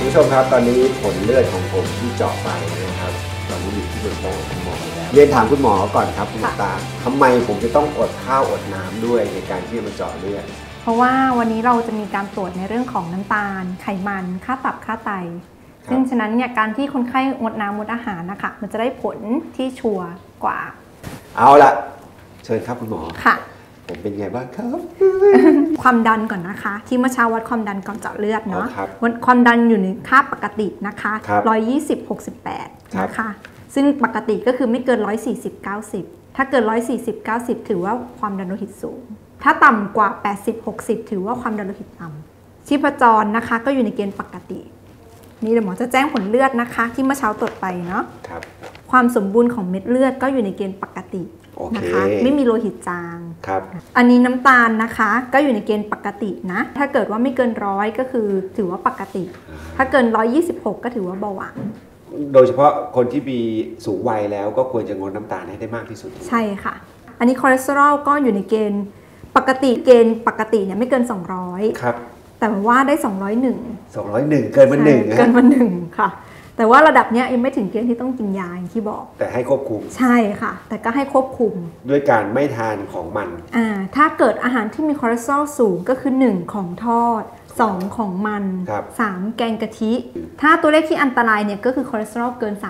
ผู้ชมครับตอนนี้ผลเลือดของผมที่เจาะไปนะครับตอนนี้อยู่ที่บนโต๊ะคุณหมอแล้วเรียนถามคุณหมอก่อนครับคุณตาทำไมผมจะต้องอดข้าวอดน้ำด้วยในการที่จะมาเจาะเลือดเพราะว่าวันนี้เราจะมีการตรวจในเรื่องของน้ำตาลไขมันค่าตับค่าไตซึ่งฉะนั้นเนี่ยการที่คนไข้งดน้ำงดอาหารนะคะมันจะได้ผลที่ชัวร์กว่าเอาละเชิญครับคุณหมอค่ะผมเป็นไงบ้างครับความดันก่อนนะคะที่เมื่อเช้าวัดความดันก่อนเจาะเลือดเนาะความดันอยู่ในค่าปกตินะคะ120/68นะคะซึ่งปกติก็คือไม่เกิน140/90ถ้าเกิน140/90ถือว่าความดันโลหิตสูงถ้าต่ำกว่า80/60ถือว่าความดันโลหิตต่ำชีพจรนะคะก็อยู่ในเกณฑ์ปกตินี่เดี๋ยวหมอจะแจ้งผลเลือดนะคะที่เมื่อเช้าตรวจไปเนาะความสมบูรณ์ของเม็ดเลือดก็อยู่ในเกณฑ์ปกตินะคะไม่มีโลหิตจางอันนี้น้ำตาลนะคะก็อยู่ในเกณฑ์ปกตินะถ้าเกิดว่าไม่เกิน100ก็คือถือว่าปกติถ้าเกิน126ก็ถือว่าเบาหวานโดยเฉพาะคนที่มีสูงวัยแล้วก็ควรจะงดน้ำตาลให้ได้มากที่สุดใช่ค่ะอันนี้คอเลสเตอรอลก็อยู่ในเกณฑ์ปกติเนี่ยไม่เกิน200ครับแต่ว่าได้201เกินมา1ค่ะแต่ว่าระดับนี้ยังไม่ถึงเกณฑ์ที่ต้องกินยาอย่างที่บอกแต่ให้ควบคุมใช่ค่ะแต่ก็ให้ควบคุมด้วยการไม่ทานของมันถ้าเกิดอาหารที่มีคอเลสเตอรอลสูงก็คือ1ของทอด2ของมัน3แกงกะทิถ้าตัวเลขที่อันตรายเนี่ยก็คือคอเลสเตอรอลเกิน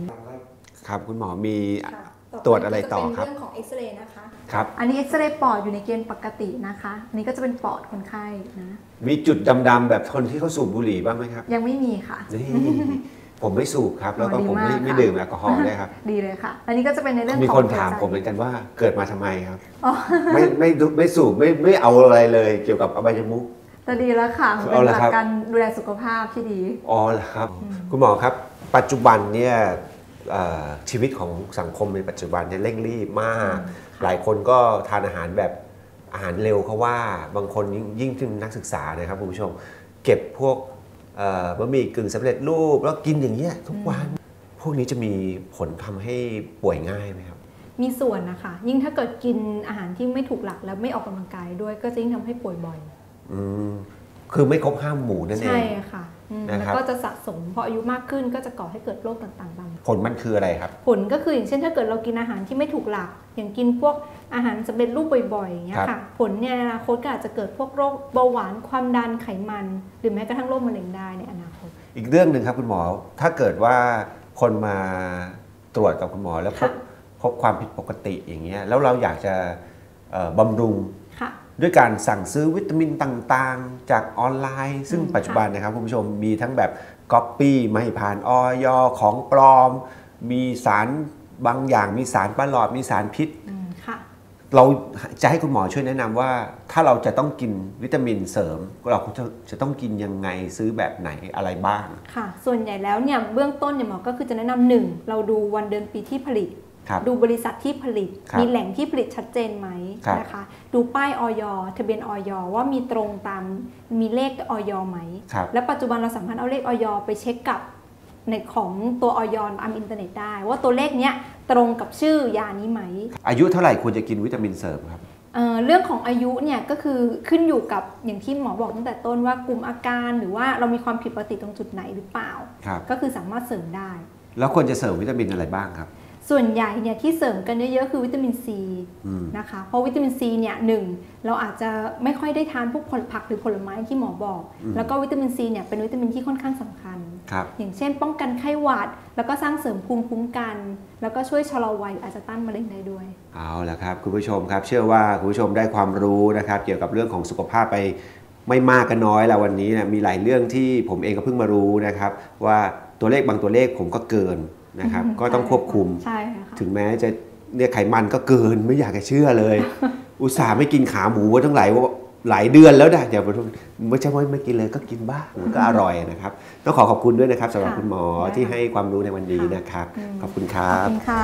300 ครับคุณหมอมีตรวจอะไรต่อครับเป็นเรื่องของเอ็กซเรย์นะคะครับอันนี้เอ็กซเรย์ปอดอยู่ในเกณฑ์ปกตินะคะอันนี้ก็จะเป็นปอดคนไข้นะมีจุดดำๆแบบคนที่เขาสูบบุหรี่บ้างไหมครับยังไม่มีค่ะผมไม่สูบครับแล้วก็ผมไม่ดื่มแอลกอฮอล์ด้วยครับดีเลยค่ะอันนี้ก็จะเป็นในเรื่องของมีคนถามผมเหมือนกันว่าเกิดมาทำไมครับไม่สูบไม่เอาอะไรเลยเกี่ยวกับอบายมุขแต่ดีแล้วค่ะเป็นหลักการดูแลสุขภาพที่ดีอ๋อเหรอครับคุณหมอครับปัจจุบันเนี่ยชีวิตของสังคมในปัจจุบันเนี่ยเร่งรีบมากหลายคนก็ทานอาหารแบบอาหารเร็วเขาว่าบางคนยิ่งถึงนักศึกษานะครับคุณผู้ชมเก็บพวกบะหมี่กึ่งสำเร็จรูปแล้วกินอย่างเงี้ยทุกวันพวกนี้จะมีผลทำให้ป่วยง่ายไหมครับมีส่วนนะคะยิ่งถ้าเกิดกินอาหารที่ไม่ถูกหลักแล้วไม่ออกกำลังกายด้วยก็จะยิ่งทำให้ป่วยบ่อยคือไม่ครบ5 หมู่นั่นเองใช่ค่ะแล้วก็จะสะสมพออายุมากขึ้นก็จะก่อให้เกิดโรคต่างๆตามผลมันคืออะไรครับผลก็คืออย่างเช่นถ้าเกิดเรากินอาหารที่ไม่ถูกหลักอย่างกินพวกอาหารสำเร็จรูปบ่อยๆอย่างเงี้ยค่ะผลเนี่ยในอนาคตก็อาจจะเกิดพวกโรคเบาหวานความดันไขมันหรือแม้กระทั่งโรคมะเร็งได้ในอนาคตอีกเรื่องหนึ่งครับคุณหมอถ้าเกิดว่าคนมาตรวจกับคุณหมอแล้วพบความผิดปกติอย่างเงี้ยแล้วเราอยากจะบำรุงด้วยการสั่งซื้อวิตามินต่างๆจากออนไลน์ซึ่งปัจจุบันนะครับคุณผู้ชมมีทั้งแบบก๊อปปี้ไม่ผ่านอย.ของปลอมมีสารบางอย่างมีสารประหลอดมีสารพิษเราจะให้คุณหมอช่วยแนะนำว่าถ้าเราจะต้องกินวิตามินเสริมเราจะต้องกินยังไงซื้อแบบไหนอะไรบ้างค่ะส่วนใหญ่แล้วเนี่ยเบื้องต้นเนี่ยหมอก็คือจะแนะนำ1เราดูวันเดือนปีที่ผลิตดูบริษัทที่ผลิตมีแหล่งที่ผลิตชัดเจนไหมนะคะดูป้ายอย.ทะเบียนอย.ว่ามีตรงตามมีเลขอย.ไหมและปัจจุบันเราสามารถเอาเลขอย.ไปเช็คกับในของตัวอย.ตามอินเทอร์เน็ตได้ว่าตัวเลขเนี้ยตรงกับชื่อยานี้ไหมอายุเท่าไหร่ควรจะกินวิตามินเสริมครับเรื่องของอายุเนี่ยก็คือขึ้นอยู่กับอย่างที่หมอบอกตั้งแต่ต้นว่ากลุ่มอาการหรือว่าเรามีความผิดปกติตรงจุดไหนหรือเปล่าก็คือสามารถเสริมได้แล้วควรจะเสริมวิตามินอะไรบ้างครับส่วนใหญ่เนี่ยที่เสริมกันเยอะๆคือวิตามินซีนะคะเพราะวิตามินซีเนี่ยเราอาจจะไม่ค่อยได้ทานพวกผักหรือผลไม้ที่หมอบอกแล้วก็วิตามินซีเนี่ยเป็นวิตามินที่ค่อนข้างสำคัญอย่างเช่นป้องกันไข้หวัดแล้วก็สร้างเสริมภูมิคุ้มกันแล้วก็ช่วยชะลอวัยอาจจะต้านมะเร็งได้ด้วยเอาละครับคุณผู้ชมครับเชื่อว่าคุณผู้ชมได้ความรู้นะครับเกี่ยวกับเรื่องของสุขภาพไปไม่มากก็น้อยแล้ววันนี้นะมีหลายเรื่องที่ผมเองก็เพิ่งมารู้นะครับว่าตัวเลขบางตัวเลขผมก็เกินนะครับก็ต้องควบคุมถึงแม้จะเนี่ยไขมันก็เกินไม่อยากจะเชื่อเลยอุตส่าห์ไม่กินขาหมูไว้ทั้งหลายเดือนแล้วนะอย่าไม่ใช่ว่าไม่กินเลยก็กินบ้างก็อร่อยนะครับต้องขอบคุณด้วยนะครับสำหรับคุณหมอที่ให้ความรู้ในวันนี้นะครับขอบคุณครับขอบคุณค่ะ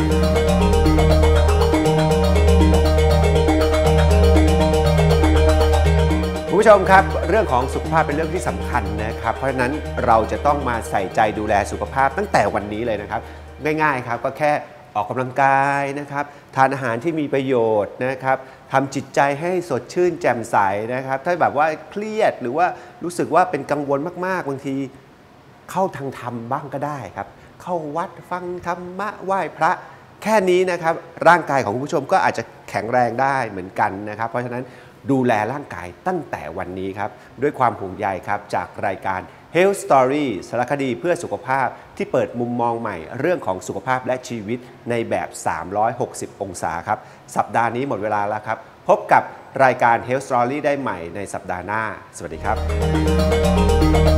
คุณผู้ชมครับเรื่องของสุขภาพเป็นเรื่องที่สำคัญนะครับเพราะฉะนั้นเราจะต้องมาใส่ใจดูแลสุขภาพตั้งแต่วันนี้เลยนะครับง่ายๆครับก็แค่ออกกำลังกายนะครับทานอาหารที่มีประโยชน์นะครับทำจิตใจให้สดชื่นแจ่มใสนะครับถ้าแบบว่าเครียดหรือว่ารู้สึกว่าเป็นกังวลมากๆบางทีเข้าทางธรรมบ้างก็ได้ครับเข้าวัดฟังธรรมะไหว้พระแค่นี้นะครับร่างกายของคุณผู้ชมก็อาจจะแข็งแรงได้เหมือนกันนะครับเพราะฉะนั้นดูแลร่างกายตั้งแต่วันนี้ครับด้วยความห่วงใยครับจากรายการ Health Story สารคดีเพื่อสุขภาพที่เปิดมุมมองใหม่เรื่องของสุขภาพและชีวิตในแบบ 360 องศาครับสัปดาห์นี้หมดเวลาแล้วครับพบกับรายการ Health Story ได้ใหม่ในสัปดาห์หน้าสวัสดีครับ